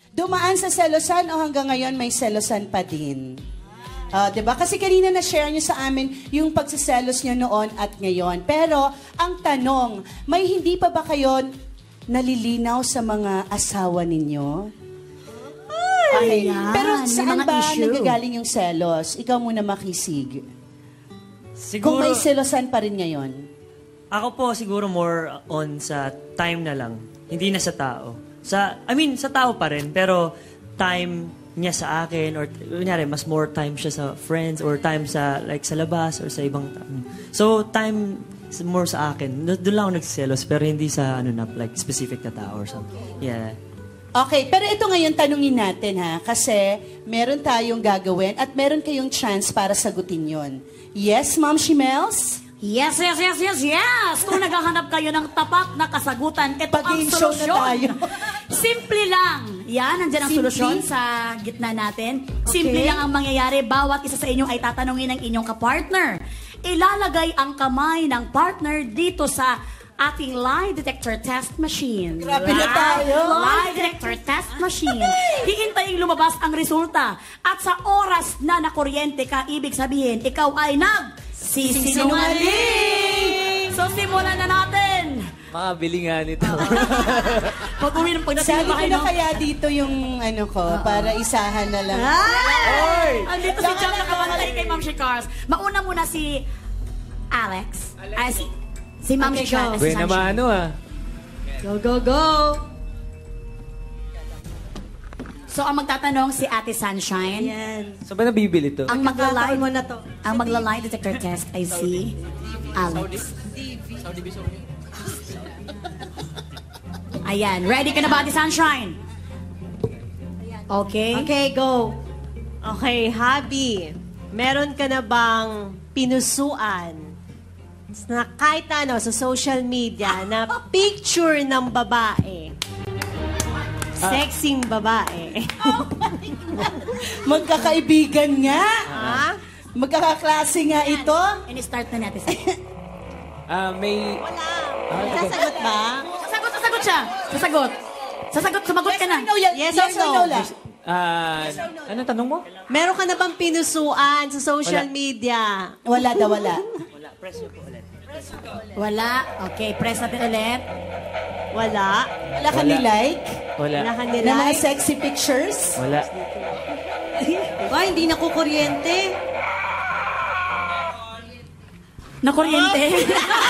Dumaan sa selosan o hanggang ngayon may selosan pa din? Diba? Kasi kanina na-share nyo sa amin yung pagsiselos nyo noon at ngayon. Pero, ang tanong, may hindi pa ba kayo nalilinaw sa mga asawa ninyo? Okay. Pero saan ba nagagaling yung selos? Ikaw muna, Makisig. Siguro, kung may selosan pa rin ngayon? Ako po siguro more on sa time na lang. Hindi na sa tao. Sa tao pa rin. Pero time niya sa akin or kunyari mas more time siya sa friends or time sa like sa labas or sa ibang so time more sa akin doon lang ako nagselos pero hindi sa like specific na tao or something. Okay, pero ito ngayon tanungin natin ha kasi meron tayong gagawin at meron kayong chance para sagutin yon. Yes, Ma'am Shimels? Yes. Kung naghahanap kayo ng tapak na kasagutan, ito ang solusyon. Simple lang. Yan, nandiyan ang solusyon sa gitna natin. Okay. Simple lang ang mangyayari. Bawat isa sa inyo ay tatanungin ng inyong kapartner. Ilalagay ang kamay ng partner dito sa ating lie detector test machine. Grabe na tayo. Lie detector test machine. Hihintayin lumabas ang resulta. At sa oras na nakuryente ka, ibig sabihin, ikaw ay sinungaling! So, simulan na natin! Makabili nga nito. Pag-uwi ng pagdating Sabi ko na kaya dito yung para isahan na lang. Ay! Andito si Chang nakabantay kay Ma'am Shikars. Mauna muna si Alex. Si Ma'am Shikars. Buena mano Go! So, ang magtatanong si Ate Sunshine. Yan. So ba nabibili to? Ang magla-lie detector test ay si Alex. Ayan. Ready ka na ba, Ate Sunshine? Okay. Okay, go. Okay, Habi. Meron ka na bang pinusuan na kahit sa social media na picture ng babae? Sexing babae. Oh my God. Magkakaibigan nga. Magkakaklase nga ito. Ini-start na natin. May... Wala. Sasagot ba? Sasagot siya. Sumagot ka na. Yes or no? Anong tanong mo? Meron ka na bang pinusuan sa social media? Wala daw, wala. press nyo po ulit. Wala. Okay, press natin ulit. Wala. Wala ka ni-like? Wala. Wala ka Na mga nilike? sexy pictures? Wala. Hindi na kukuryente. Nakuryente.